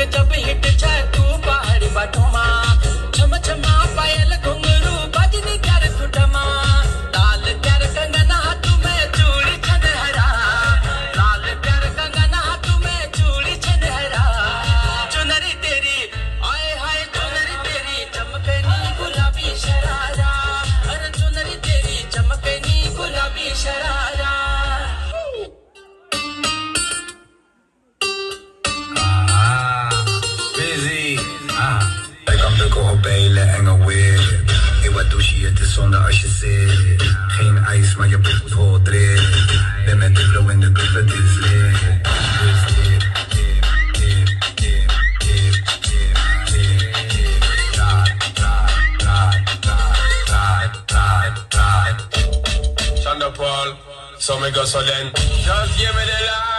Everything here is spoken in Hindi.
जब हिट जाए तू पहाड़ी बाटोमा छम छमा पायल घुंघरू बजनी कर खुटमा लाल प्यार कंगना तुम्हें चूड़ी छनहरा लाल प्यार कंगना तुम्हें चूड़ी छनहरा चुनरी तेरी आए हाय चुनरी तेरी चमकनी गुलाबी शरारा अरे चुनरी तेरी चमकनी गुलाबी sharara Belen enge whip. Hey, wat doe je? Het is zonde als je zit. Geen ijs, maar je poep vol drip. Ben met de flow en de club, het is lit. Dus dip, dip, dip, dip, dip, dip, dip. Draai, draai, draai, draai, draai, draai, draai. Sean Paul, so me go solen. Just give me the light.